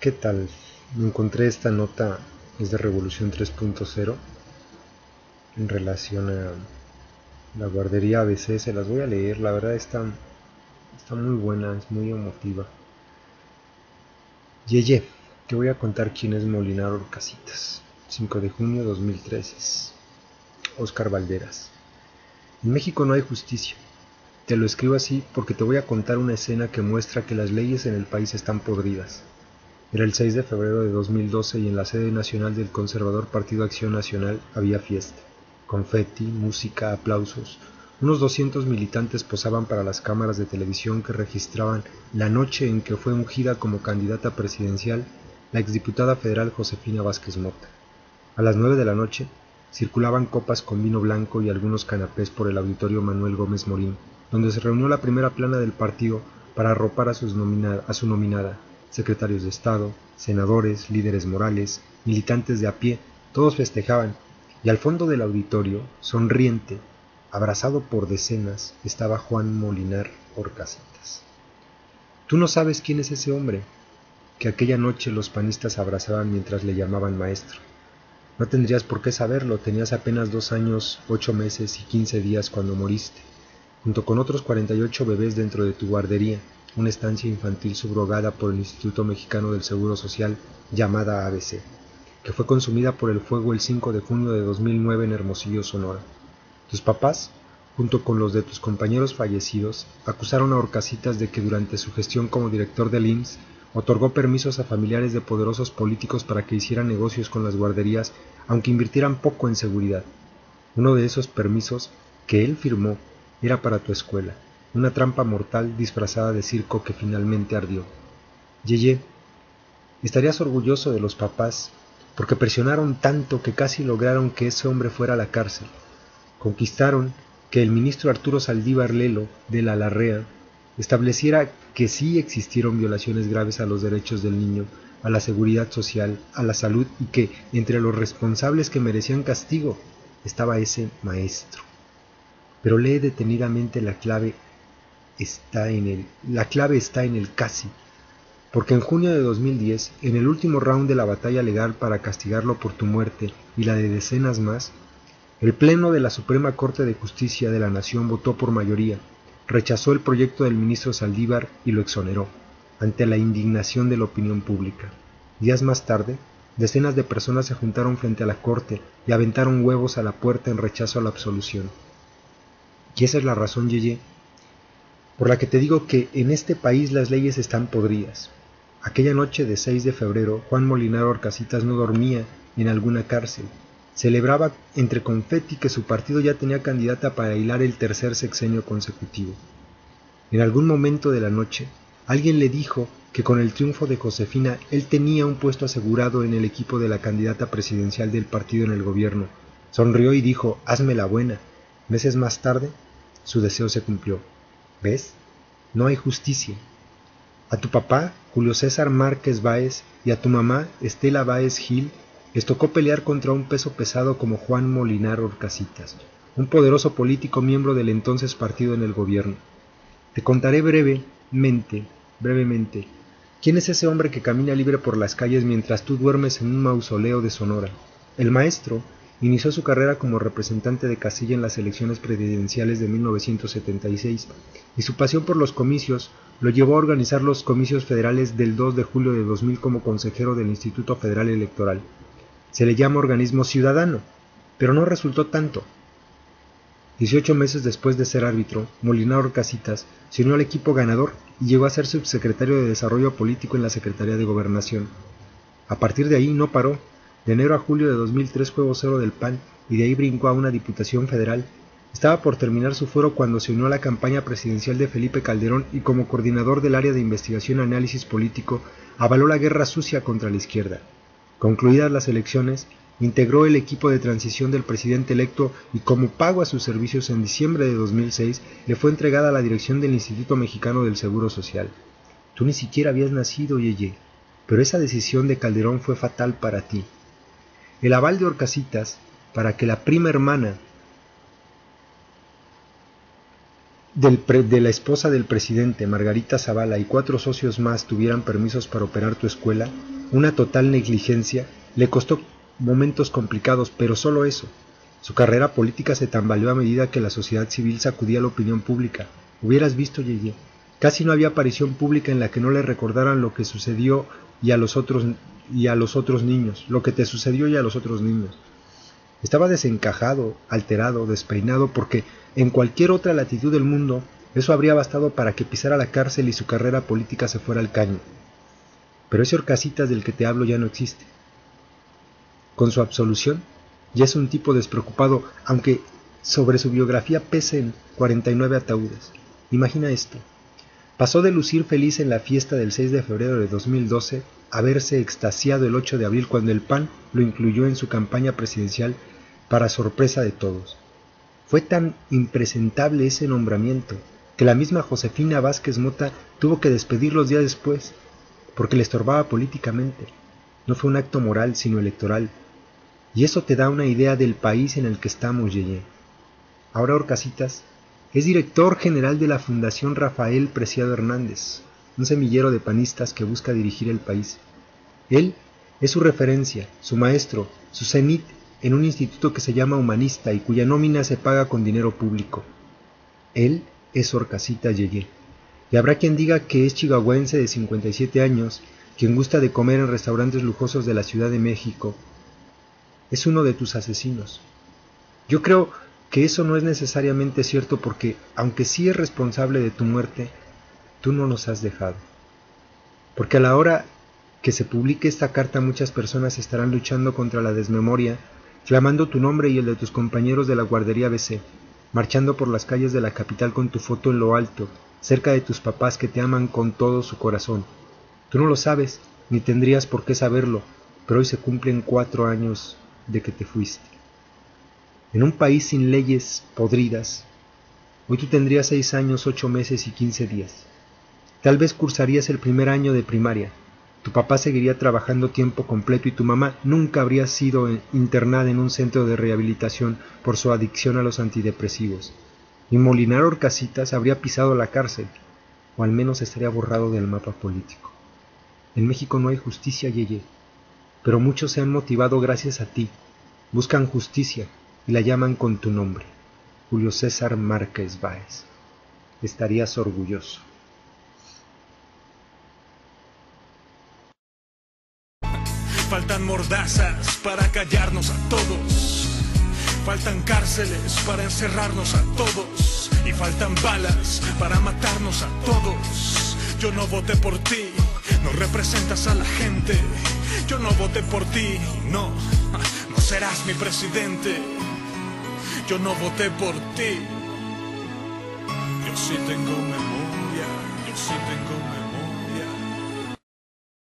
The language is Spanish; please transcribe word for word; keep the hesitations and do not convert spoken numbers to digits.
¿Qué tal? Me encontré esta nota, es de Revolución tres punto cero, en relación a la guardería A B C. Se las voy a leer, la verdad está, está muy buena, es muy emotiva. Yeye, te voy a contar quién es Molinar Orcasitas. cinco de junio de dos mil trece. Óscar Valderas. En México no hay justicia. Te lo escribo así porque te voy a contar una escena que muestra que las leyes en el país están podridas. Era el seis de febrero de dos mil doce y en la sede nacional del conservador Partido Acción Nacional había fiesta. Confeti, música, aplausos. Unos doscientos militantes posaban para las cámaras de televisión que registraban la noche en que fue ungida como candidata presidencial la exdiputada federal Josefina Vázquez Mota. A las nueve de la noche circulaban copas con vino blanco y algunos canapés por el auditorio Manuel Gómez Morín, donde se reunió la primera plana del partido para arropar a, sus nominada, a su nominada. Secretarios de Estado, senadores, líderes morales, militantes de a pie, todos festejaban, y al fondo del auditorio, sonriente, abrazado por decenas, estaba Juan Molinar Orcasitas. Tú no sabes quién es ese hombre que aquella noche los panistas abrazaban mientras le llamaban maestro. No tendrías por qué saberlo, tenías apenas dos años, ocho meses y quince días cuando moriste, junto con otros cuarenta y ocho bebés dentro de tu guardería, una estancia infantil subrogada por el Instituto Mexicano del Seguro Social llamada A B C, que fue consumida por el fuego el cinco de junio de dos mil nueve en Hermosillo, Sonora. Tus papás, junto con los de tus compañeros fallecidos, acusaron a Orcasitas de que durante su gestión como director del I M S S otorgó permisos a familiares de poderosos políticos para que hicieran negocios con las guarderías, aunque invirtieran poco en seguridad. Uno de esos permisos que él firmó era para tu escuela, una trampa mortal disfrazada de circo que finalmente ardió. Yeye, estarías orgulloso de los papás, porque presionaron tanto que casi lograron que ese hombre fuera a la cárcel. Conquistaron que el ministro Arturo Saldívar Lelo, de la Larrea, estableciera que sí existieron violaciones graves a los derechos del niño, a la seguridad social, a la salud, y que entre los responsables que merecían castigo estaba ese maestro. Pero lee detenidamente la clave está en el, la clave está en el casi, porque en junio de dos mil diez, en el último round de la batalla legal para castigarlo por tu muerte y la de decenas más, el Pleno de la Suprema Corte de Justicia de la Nación votó por mayoría, rechazó el proyecto del ministro Saldívar y lo exoneró, ante la indignación de la opinión pública. Días más tarde, decenas de personas se juntaron frente a la Corte y aventaron huevos a la puerta en rechazo a la absolución. Y esa es la razón, Yeye, por la que te digo que en este país las leyes están podridas. Aquella noche de seis de febrero, Juan Molinar Orcasitas no dormía en alguna cárcel. Celebraba entre confeti que su partido ya tenía candidata para hilar el tercer sexenio consecutivo. En algún momento de la noche, alguien le dijo que con el triunfo de Josefina él tenía un puesto asegurado en el equipo de la candidata presidencial del partido en el gobierno. Sonrió y dijo, hazme la buena. Meses más tarde, su deseo se cumplió. ¿Ves? No hay justicia. A tu papá, Julio César Márquez Báez, y a tu mamá, Estela Báez Gil, les tocó pelear contra un peso pesado como Juan Molinar Orcasitas, un poderoso político miembro del entonces partido en el gobierno. Te contaré brevemente, brevemente, quién es ese hombre que camina libre por las calles mientras tú duermes en un mausoleo de Sonora. El maestro inició su carrera como representante de casilla en las elecciones presidenciales de mil novecientos setenta y seis, y su pasión por los comicios lo llevó a organizar los comicios federales del dos de julio de dos mil como consejero del Instituto Federal Electoral. Se le llama organismo ciudadano, pero no resultó tanto. Dieciocho meses después de ser árbitro, Molinar Orcasitas se unió al equipo ganador y llegó a ser subsecretario de Desarrollo Político en la Secretaría de Gobernación. A partir de ahí no paró. De enero a julio de dos mil tres fue vocero del P A N y de ahí brincó a una diputación federal. Estaba por terminar su fuero cuando se unió a la campaña presidencial de Felipe Calderón y como coordinador del área de investigación y análisis político avaló la guerra sucia contra la izquierda. Concluidas las elecciones, integró el equipo de transición del presidente electo y como pago a sus servicios en diciembre de dos mil seis le fue entregada la dirección del Instituto Mexicano del Seguro Social. Tú ni siquiera habías nacido, Yeye, pero esa decisión de Calderón fue fatal para ti. El aval de Orcasitas para que la prima hermana del pre, de la esposa del presidente, Margarita Zavala, y cuatro socios más tuvieran permisos para operar tu escuela, una total negligencia, le costó momentos complicados, pero solo eso. Su carrera política se tambaleó a medida que la sociedad civil sacudía la opinión pública. Hubieras visto, Yeye, casi no había aparición pública en la que no le recordaran lo que sucedió y a los otros, y a los otros niños, lo que te sucedió y a los otros niños. Estaba desencajado, alterado, despeinado, porque en cualquier otra latitud del mundo eso habría bastado para que pisara la cárcel y su carrera política se fuera al caño. Pero ese Horcasitas del que te hablo ya no existe. Con su absolución, ya es un tipo despreocupado, aunque sobre su biografía pesen cuarenta y nueve ataúdes. Imagina esto. Pasó de lucir feliz en la fiesta del seis de febrero de dos mil doce a verse extasiado el ocho de abril cuando el P A N lo incluyó en su campaña presidencial para sorpresa de todos. Fue tan impresentable ese nombramiento que la misma Josefina Vázquez Mota tuvo que despedirlos días después, porque le estorbaba políticamente. No fue un acto moral, sino electoral. Y eso te da una idea del país en el que estamos, Yeye. Ahora Horcasitas es director general de la Fundación Rafael Preciado Hernández, un semillero de panistas que busca dirigir el país. Él es su referencia, su maestro, su cenit en un instituto que se llama Humanista y cuya nómina se paga con dinero público. Él es Horcasitas Yeye. Y habrá quien diga que es chihuahuense de cincuenta y siete años, quien gusta de comer en restaurantes lujosos de la Ciudad de México. Es uno de tus asesinos. Yo creo que eso no es necesariamente cierto porque, aunque sí es responsable de tu muerte, tú no nos has dejado. Porque a la hora que se publique esta carta muchas personas estarán luchando contra la desmemoria, clamando tu nombre y el de tus compañeros de la guardería B C, marchando por las calles de la capital con tu foto en lo alto, cerca de tus papás que te aman con todo su corazón. Tú no lo sabes, ni tendrías por qué saberlo, pero hoy se cumplen cuatro años de que te fuiste. En un país sin leyes podridas, hoy tú tendrías seis años, ocho meses y quince días. Tal vez cursarías el primer año de primaria, tu papá seguiría trabajando tiempo completo y tu mamá nunca habría sido internada en un centro de rehabilitación por su adicción a los antidepresivos. Y Molinar Horcasitas habría pisado la cárcel, o al menos estaría borrado del mapa político. En México no hay justicia, Yeye, pero muchos se han motivado gracias a ti. Buscan justicia y la llaman con tu nombre, Julio César Márquez Báez. Estarías orgulloso. Faltan mordazas para callarnos a todos. Faltan cárceles para encerrarnos a todos. Y faltan balas para matarnos a todos. Yo no voté por ti, no representas a la gente. Yo no voté por ti, no, no serás mi presidente. Yo no voté por ti. Yo sí tengo memoria, yo sí tengo memoria.